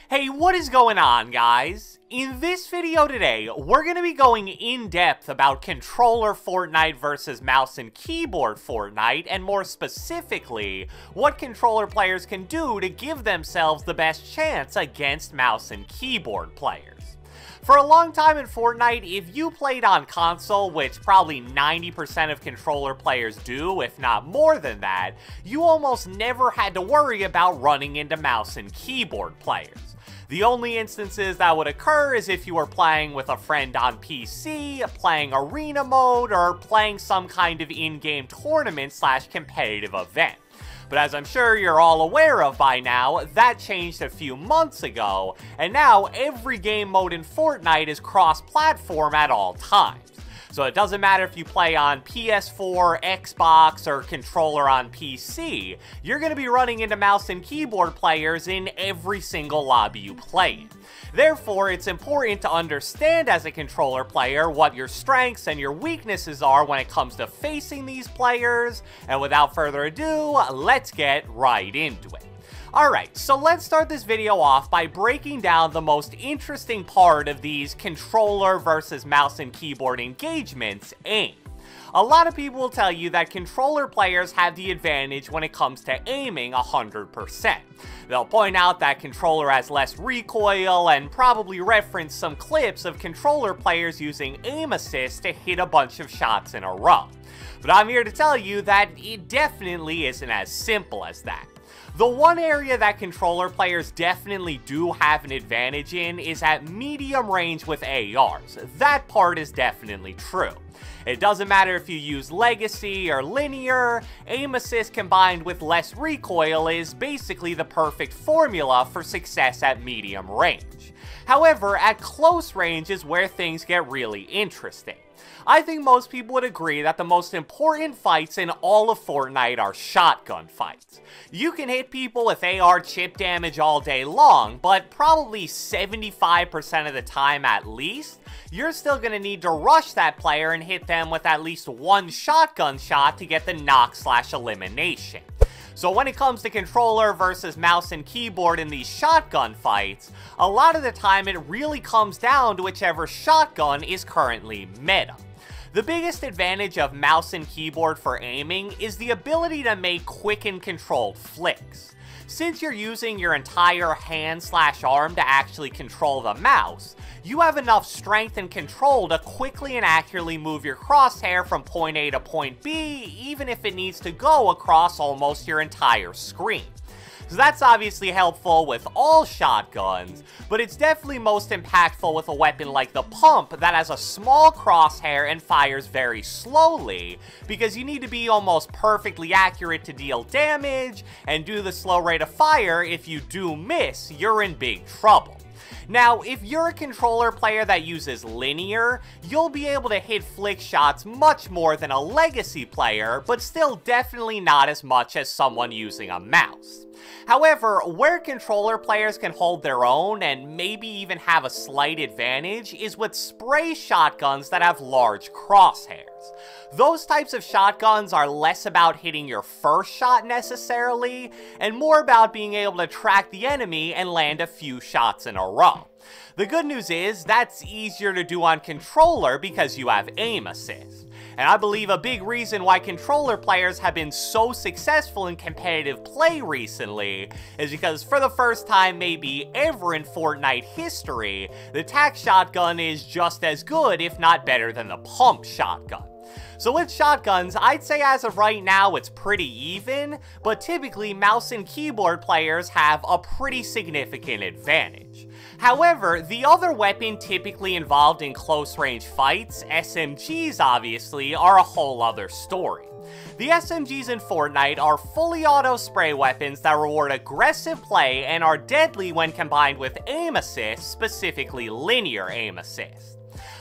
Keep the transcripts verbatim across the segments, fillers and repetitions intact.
Hey, what is going on, guys? In this video today, we're going to be going in depth about controller Fortnite versus mouse and keyboard Fortnite, and more specifically, what controller players can do to give themselves the best chance against mouse and keyboard players. For a long time in Fortnite, if you played on console, which probably ninety percent of controller players do, if not more than that, you almost never had to worry about running into mouse and keyboard players. The only instances that would occur is if you were playing with a friend on P C, playing arena mode, or playing some kind of in-game tournament slash competitive event. But as I'm sure you're all aware of by now, that changed a few months ago, and now every game mode in Fortnite is cross-platform at all times. So it doesn't matter if you play on P S four, Xbox, or controller on P C, you're going to be running into mouse and keyboard players in every single lobby you play in. Therefore, it's important to understand as a controller player what your strengths and your weaknesses are when it comes to facing these players, and without further ado, let's get right into it. Alright, so let's start this video off by breaking down the most interesting part of these controller versus mouse and keyboard engagements, aim. A lot of people will tell you that controller players have the advantage when it comes to aiming one hundred percent. They'll point out that controller has less recoil and probably reference some clips of controller players using aim assist to hit a bunch of shots in a row. But I'm here to tell you that it definitely isn't as simple as that. The one area that controller players definitely do have an advantage in is at medium range with A Rs. That part is definitely true. It doesn't matter if you use Legacy or Linear, aim assist combined with less recoil is basically the perfect formula for success at medium range. However, at close range is where things get really interesting. I think most people would agree that the most important fights in all of Fortnite are shotgun fights. You can hit people with A R chip damage all day long, but probably seventy-five percent of the time at least, you're still going to need to rush that player and hit them with at least one shotgun shot to get the knock slash elimination. So when it comes to controller versus mouse and keyboard in these shotgun fights, a lot of the time it really comes down to whichever shotgun is currently meta. The biggest advantage of mouse and keyboard for aiming is the ability to make quick and controlled flicks. Since you're using your entire hand slash arm to actually control the mouse, you have enough strength and control to quickly and accurately move your crosshair from point A to point B, even if it needs to go across almost your entire screen. So that's obviously helpful with all shotguns, but it's definitely most impactful with a weapon like the pump that has a small crosshair and fires very slowly, because you need to be almost perfectly accurate to deal damage, and due to the slow rate of fire, if you do miss, you're in big trouble. Now, if you're a controller player that uses Linear, you'll be able to hit flick shots much more than a Legacy player, but still definitely not as much as someone using a mouse. However, where controller players can hold their own and maybe even have a slight advantage is with spray shotguns that have large crosshairs. Those types of shotguns are less about hitting your first shot necessarily, and more about being able to track the enemy and land a few shots in a row. The good news is, that's easier to do on controller because you have aim assist. And I believe a big reason why controller players have been so successful in competitive play recently is because for the first time maybe ever in Fortnite history, the tac shotgun is just as good, if not better, than the pump shotgun. So with shotguns, I'd say as of right now it's pretty even, but typically mouse and keyboard players have a pretty significant advantage. However, the other weapon typically involved in close range fights, S M Gs obviously, are a whole other story. The S M Gs in Fortnite are fully auto spray weapons that reward aggressive play and are deadly when combined with aim assist, specifically linear aim assist.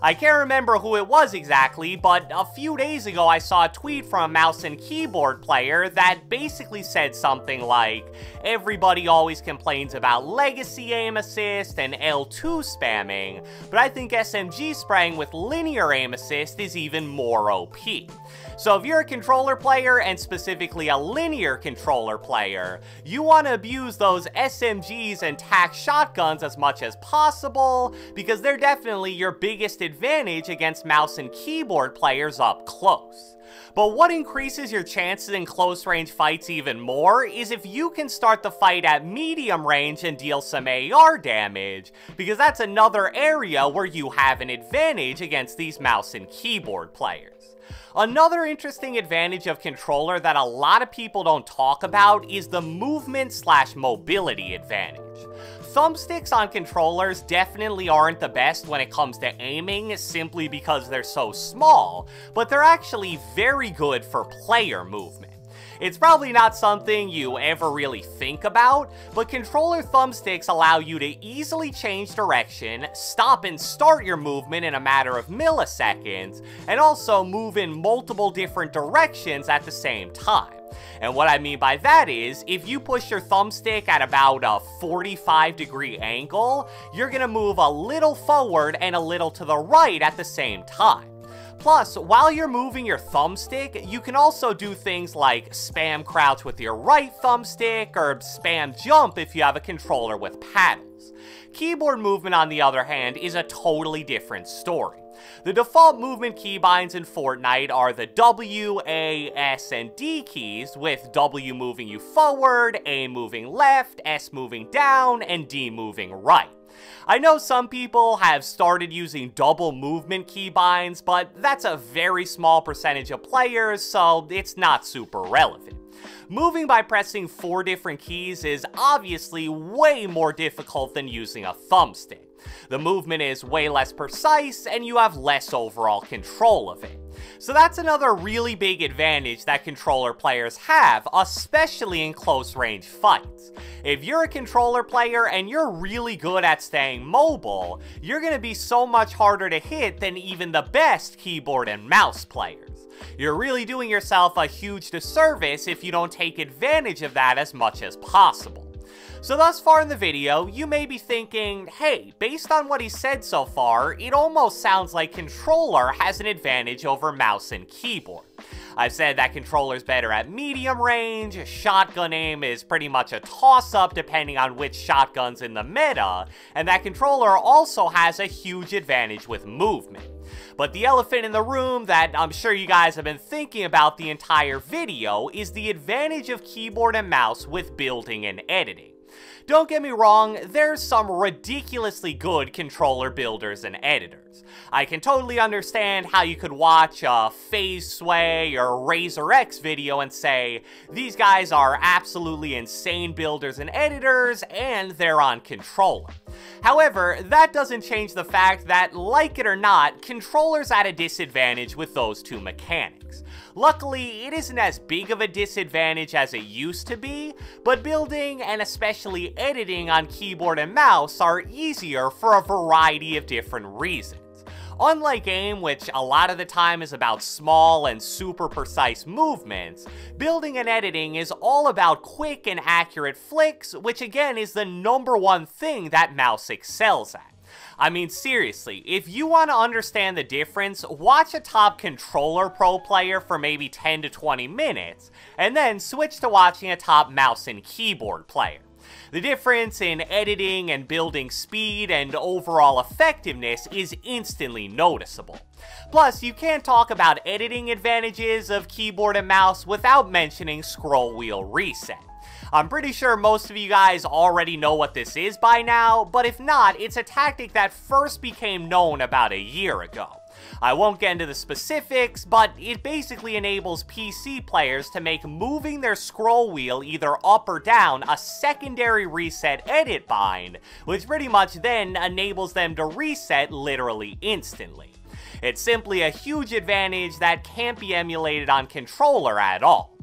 I can't remember who it was exactly, but a few days ago I saw a tweet from a mouse and keyboard player that basically said something like, everybody always complains about legacy aim assist and L two spamming, but I think S M G spraying with linear aim assist is even more O P. So if you're a controller player, and specifically a linear controller player, you want to abuse those S M Gs and tac shotguns as much as possible, because they're definitely your biggest advantage against mouse and keyboard players up close. But what increases your chances in close range fights even more is if you can start the fight at medium range and deal some A R damage, because that's another area where you have an advantage against these mouse and keyboard players. Another interesting advantage of controller that a lot of people don't talk about is the movement slash mobility advantage. Thumbsticks on controllers definitely aren't the best when it comes to aiming simply because they're so small, but they're actually very good for player movement. It's probably not something you ever really think about, but controller thumbsticks allow you to easily change direction, stop and start your movement in a matter of milliseconds, and also move in multiple different directions at the same time. And what I mean by that is, if you push your thumbstick at about a forty-five degree angle, you're gonna move a little forward and a little to the right at the same time. Plus, while you're moving your thumbstick, you can also do things like spam crouch with your right thumbstick, or spam jump if you have a controller with paddles. Keyboard movement, on the other hand, is a totally different story. The default movement keybinds in Fortnite are the W, A, S, and D keys, with W moving you forward, A moving left, S moving down, and D moving right. I know some people have started using double movement keybinds, but that's a very small percentage of players, so it's not super relevant. Moving by pressing four different keys is obviously way more difficult than using a thumbstick. The movement is way less precise, and you have less overall control of it. So that's another really big advantage that controller players have, especially in close range fights. If you're a controller player and you're really good at staying mobile, you're going to be so much harder to hit than even the best keyboard and mouse players. You're really doing yourself a huge disservice if you don't take advantage of that as much as possible. So thus far in the video, you may be thinking, hey, based on what he said so far, it almost sounds like controller has an advantage over mouse and keyboard. I've said that controller's better at medium range, shotgun aim is pretty much a toss-up depending on which shotgun's in the meta, and that controller also has a huge advantage with movement. But the elephant in the room that I'm sure you guys have been thinking about the entire video is the advantage of keyboard and mouse with building and editing. Don't get me wrong, there's some ridiculously good controller builders and editors. I can totally understand how you could watch a FaZe Sway or Razor X video and say, these guys are absolutely insane builders and editors, and they're on controller. However, that doesn't change the fact that, like it or not, controller's at a disadvantage with those two mechanics. Luckily, it isn't as big of a disadvantage as it used to be, but building and especially editing on keyboard and mouse are easier for a variety of different reasons. Unlike aim, which a lot of the time is about small and super precise movements, building and editing is all about quick and accurate flicks, which again is the number one thing that mouse excels at. I mean, seriously, if you want to understand the difference, watch a top controller pro player for maybe ten to twenty minutes, and then switch to watching a top mouse and keyboard player. The difference in editing and building speed and overall effectiveness is instantly noticeable. Plus, you can't talk about editing advantages of keyboard and mouse without mentioning scroll wheel reset. I'm pretty sure most of you guys already know what this is by now, but if not, it's a tactic that first became known about a year ago. I won't get into the specifics, but it basically enables P C players to make moving their scroll wheel either up or down a secondary reset edit bind, which pretty much then enables them to reset literally instantly. It's simply a huge advantage that can't be emulated on controller at all.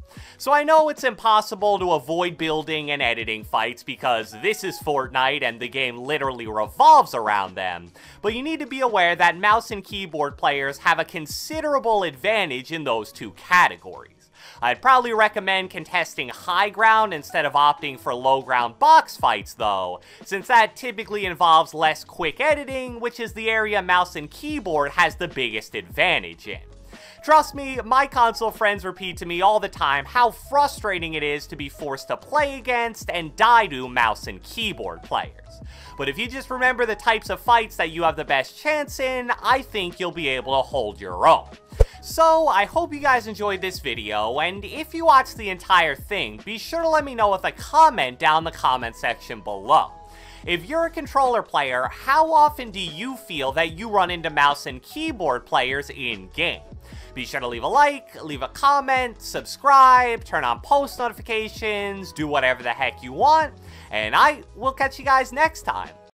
So I know it's impossible to avoid building and editing fights because this is Fortnite and the game literally revolves around them, but you need to be aware that mouse and keyboard players have a considerable advantage in those two categories. I'd probably recommend contesting high ground instead of opting for low ground box fights though, since that typically involves less quick editing, which is the area mouse and keyboard has the biggest advantage in. Trust me, my console friends repeat to me all the time how frustrating it is to be forced to play against and die to mouse and keyboard players. But if you just remember the types of fights that you have the best chance in, I think you'll be able to hold your own. So, I hope you guys enjoyed this video, and if you watched the entire thing, be sure to let me know with a comment down in the comment section below. If you're a controller player, how often do you feel that you run into mouse and keyboard players in-game? Be sure to leave a like, leave a comment, subscribe, turn on post notifications, do whatever the heck you want, and I will catch you guys next time.